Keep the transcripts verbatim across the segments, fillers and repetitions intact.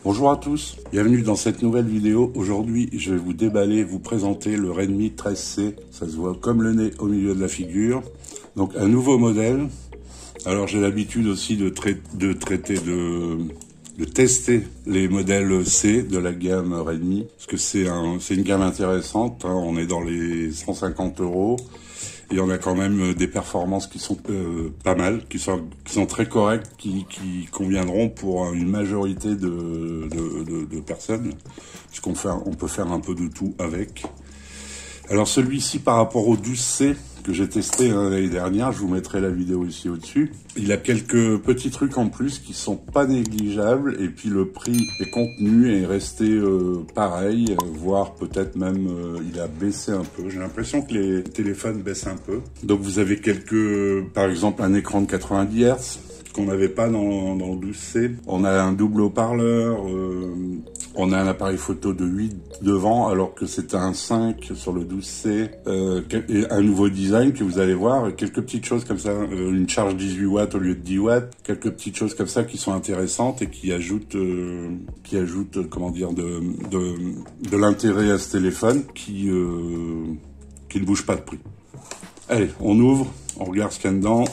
Bonjour à tous, bienvenue dans cette nouvelle vidéo. Aujourd'hui, je vais vous déballer, vous présenter le Redmi treize C. Ça se voit comme le nez au milieu de la figure. Donc un nouveau modèle. Alors j'ai l'habitude aussi de, trai de traiter, de, de tester les modèles C de la gamme Redmi. Parce que c'est un, c'est une gamme intéressante, hein. On est dans les cent cinquante euros. Et on a quand même des performances qui sont euh, pas mal, qui sont, qui sont très correctes, qui, qui conviendront pour une majorité de, de, de, de personnes, puisqu'on fait, on peut faire un peu de tout avec. Alors celui-ci, par rapport au douze C que j'ai testé hein, l'année dernière, je vous mettrai la vidéo ici au-dessus. Il a quelques petits trucs en plus qui sont pas négligeables, et puis le prix est contenu et est resté euh, pareil, voire peut-être même euh, il a baissé un peu. J'ai l'impression que les téléphones baissent un peu. Donc vous avez quelques, par exemple un écran de quatre-vingt-dix hertz, qu'on n'avait pas dans, dans le douze C. On a un double haut-parleur, euh, on a un appareil photo de huit devant, alors que c'était un cinq sur le douze C. Euh, et un nouveau design que vous allez voir, quelques petites choses comme ça, euh, une charge dix-huit watts au lieu de dix watts, quelques petites choses comme ça qui sont intéressantes et qui ajoutent, euh, qui ajoutent, euh, comment dire, de, de, de l'intérêt à ce téléphone qui, euh, qui ne bouge pas de prix. Allez, on ouvre, on regarde ce qu'il y a dedans.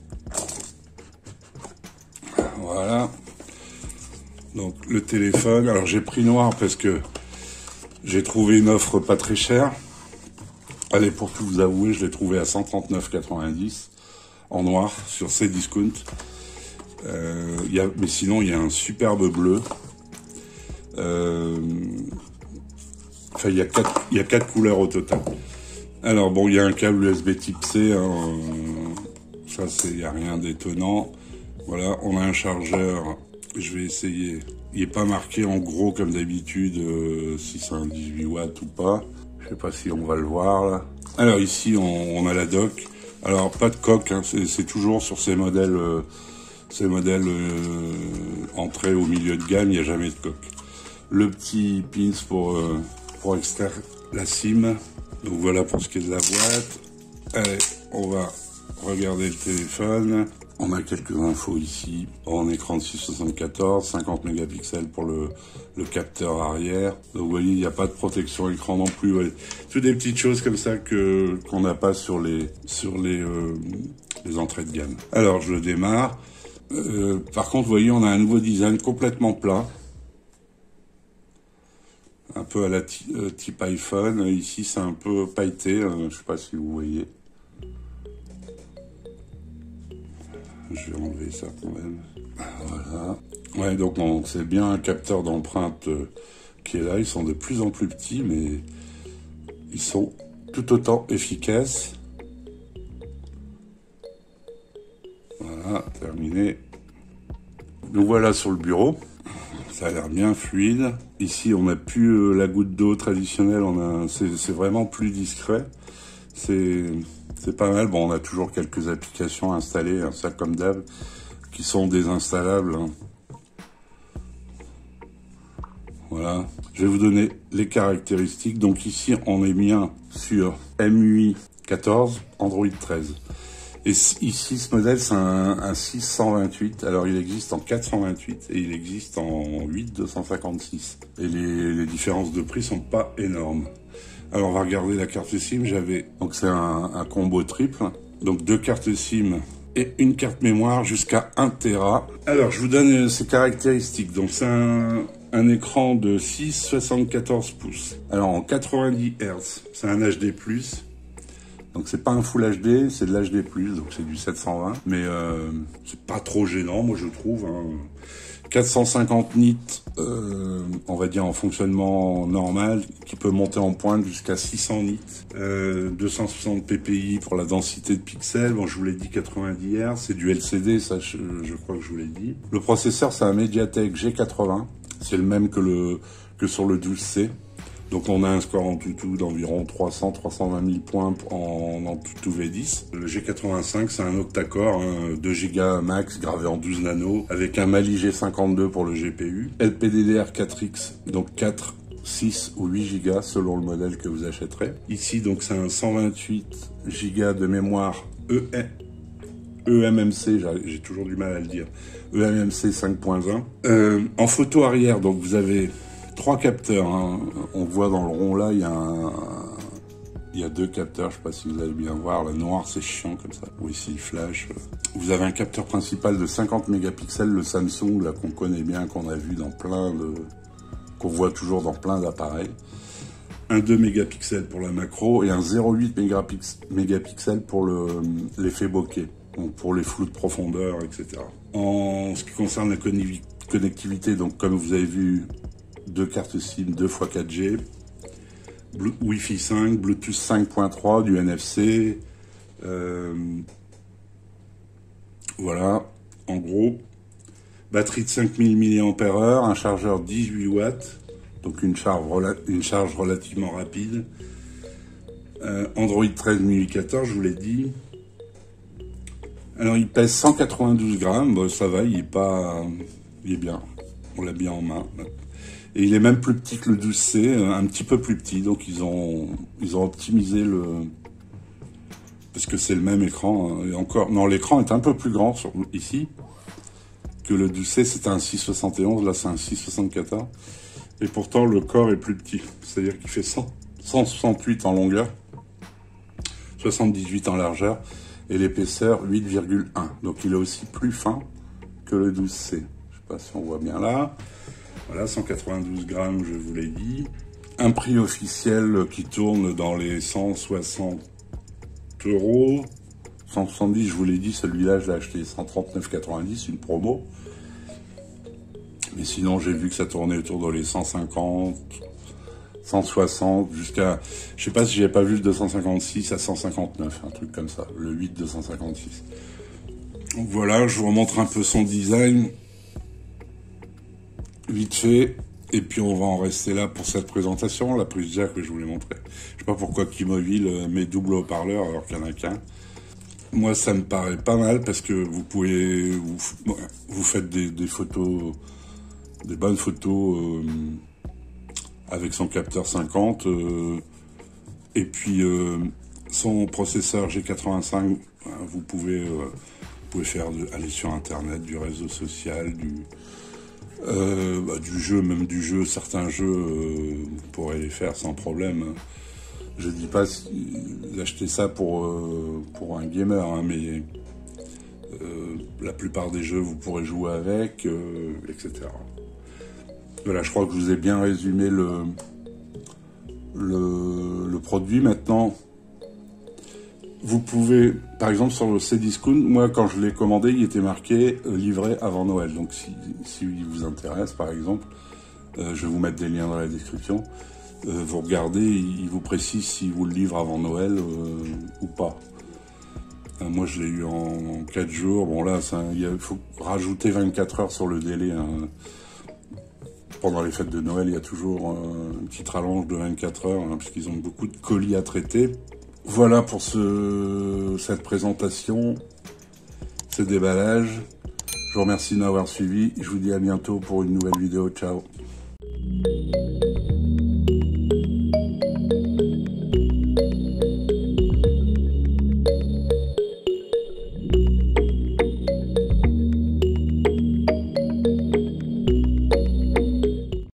Voilà, donc le téléphone, alors j'ai pris noir parce que j'ai trouvé une offre pas très chère. Allez, pour tout vous avouer, je l'ai trouvé à cent trente-neuf quatre-vingt-dix en noir sur Cdiscount. Euh, y a, mais sinon, il y a un superbe bleu. Euh, enfin, il y a quatre, il y a quatre couleurs au total. Alors bon, il y a un câble U S B type C, hein, ça c'est, il n'y a rien d'étonnant. Voilà, on a un chargeur, je vais essayer, il n'est pas marqué en gros comme d'habitude euh, si c'est un dix-huit watts ou pas, je sais pas si on va le voir là. Alors ici on, on a la dock, alors pas de coque, hein, c'est toujours sur ces modèles, euh, ces modèles euh, entrée au milieu de gamme, il n'y a jamais de coque. Le petit pins pour, euh, pour extraire la SIM, donc voilà pour ce qui est de la boîte. Allez, on va regarder le téléphone. On a quelques infos ici, en écran de six soixante-quatorze, cinquante mégapixels pour le, le capteur arrière. Donc vous voyez, il n'y a pas de protection écran non plus. Ouais. Toutes des petites choses comme ça que qu'on n'a pas sur les sur les, euh, les entrées de gamme. Alors je le démarre. Euh, par contre, vous voyez, on a un nouveau design complètement plat. Un peu à la euh, type iPhone. Ici, c'est un peu pailleté. Euh, je ne sais pas si vous voyez. Je vais enlever ça quand même. Voilà. Ouais, donc c'est bien un capteur d'empreinte euh, qui est là. Ils sont de plus en plus petits, mais ils sont tout autant efficaces. Voilà, terminé. Nous voilà sur le bureau. Ça a l'air bien fluide. Ici, on n'a plus euh, la goutte d'eau traditionnelle. On a, c'est vraiment plus discret. C'est C'est pas mal. Bon, on a toujours quelques applications installées, hein, ça comme d'hab, qui sont désinstallables. Hein. Voilà. Je vais vous donner les caractéristiques. Donc ici, on est bien sur M U I quatorze, Android treize. Et ici, ce modèle, c'est un, un six cent vingt-huit. Alors, il existe en quatre cent vingt-huit et il existe en huit deux cent cinquante-six. Et les, les différences de prix sont pas énormes. Alors on va regarder la carte SIM, j'avais, donc c'est un, un combo triple, donc deux cartes SIM et une carte mémoire jusqu'à un téra. Alors je vous donne ces caractéristiques, donc c'est un, un écran de six virgule soixante-quatorze pouces, alors en quatre-vingt-dix hertz, c'est un H D plus, donc c'est pas un Full H D, c'est de l'H D plus, donc c'est du sept cent vingt, mais euh, c'est pas trop gênant moi je trouve, hein. quatre cent cinquante nits, euh, on va dire en fonctionnement normal, qui peut monter en pointe jusqu'à six cents nits. Euh, deux cent soixante p p i pour la densité de pixels. Bon, je vous l'ai dit, quatre-vingt-dix hertz, c'est du L C D, ça, je, je crois que je vous l'ai dit. Le processeur, c'est un Mediatek G quatre-vingts. C'est le même que le que sur le douze C. Donc on a un score en tout d'environ trois cents à trois cent vingt mille points en, en tout V dix. Le G quatre-vingt-cinq, c'est un octa-core, hein, deux giga max gravé en douze nano, avec un Mali G cinquante-deux pour le G P U. L P D D R quatre X, donc quatre, six ou huit gigas selon le modèle que vous achèterez. Ici, donc c'est un cent vingt-huit gigas de mémoire E E M M C, j'ai toujours du mal à le dire, E M M C cinq point vingt. Euh, en photo arrière, donc vous avez trois capteurs, hein. On voit dans le rond là, il y a un, il y a deux capteurs, je sais pas si vous allez bien voir, le noir c'est chiant comme ça, oui ici il flash. Vous avez un capteur principal de cinquante mégapixels, le Samsung là qu'on connaît bien, qu'on a vu dans plein de, qu'on voit toujours dans plein d'appareils. Un deux mégapixels pour la macro et un zéro virgule huit mégapixels pour l'effet bokeh, donc pour les flous de profondeur, et cetera. En ce qui concerne la connectivité, donc comme vous avez vu, deux cartes SIM deux fois quatre G, Wi-Fi cinq, Bluetooth cinq point trois, du N F C, euh, voilà, en gros, batterie de cinq mille milliampères heure, un chargeur dix-huit watts, donc une charge, une charge relativement rapide, euh, Android treize Louis quatorze, je vous l'ai dit. Alors il pèse cent quatre-vingt-douze grammes, bon, ça va, il est pas, il est bien, on l'a bien en main. Et il est même plus petit que le douze C, un petit peu plus petit, donc ils ont, ils ont optimisé le, parce que c'est le même écran, et encore, non, l'écran est un peu plus grand sur, ici, que le douze C, c'était un six soixante et onze, là c'est un six soixante-quatorze, et pourtant le corps est plus petit, c'est-à-dire qu'il fait cent, cent soixante-huit en longueur, soixante-dix-huit en largeur, et l'épaisseur huit virgule un, donc il est aussi plus fin que le douze C, je sais pas si on voit bien là. Voilà, cent quatre-vingt-douze grammes, je vous l'ai dit. Un prix officiel qui tourne dans les cent soixante euros. cent soixante-dix, je vous l'ai dit, celui-là, je l'ai acheté cent trente-neuf quatre-vingt-dix, une promo. Mais sinon, j'ai vu que ça tournait autour dans les cent cinquante, cent soixante, jusqu'à... Je sais pas si j'ai pas vu le deux cent cinquante-six à cent cinquante-neuf, un truc comme ça. Le huit deux cent cinquante-six. Donc voilà, je vous remontre un peu son design. Vite fait, et puis on va en rester là pour cette présentation, la prise jack que je voulais montrer. Je sais pas pourquoi Keymovil met double haut-parleur alors qu'il n'y en a qu'un. Moi, ça me paraît pas mal parce que vous pouvez, vous, vous faites des, des photos, des bonnes photos euh, avec son capteur cinquante, euh, et puis euh, son processeur G quatre-vingt-cinq, vous pouvez, euh, vous pouvez faire de, aller sur Internet, du réseau social, du Euh, bah, du jeu, même du jeu, certains jeux, euh, vous pourrez les faire sans problème. Je dis pas si, d'acheter ça pour, euh, pour un gamer, hein, mais euh, la plupart des jeux, vous pourrez jouer avec, euh, et cetera. Voilà, je crois que je vous ai bien résumé le, le, le produit. Maintenant, vous pouvez, par exemple sur le Cdiscount, moi quand je l'ai commandé, il était marqué euh, livré avant Noël. Donc si, si il vous intéresse, par exemple, euh, je vais vous mettre des liens dans la description. Euh, vous regardez, il, il vous précise si vous le livre avant Noël euh, ou pas. Euh, moi je l'ai eu en, en quatre jours. Bon là, ça, il faut rajouter vingt-quatre heures sur le délai. Hein. Pendant les fêtes de Noël, il y a toujours euh, une petite rallonge de vingt-quatre heures, hein, parce qu'ils ont beaucoup de colis à traiter. Voilà pour ce, cette présentation, ce déballage. Je vous remercie de m'avoir suivi. Je vous dis à bientôt pour une nouvelle vidéo. Ciao.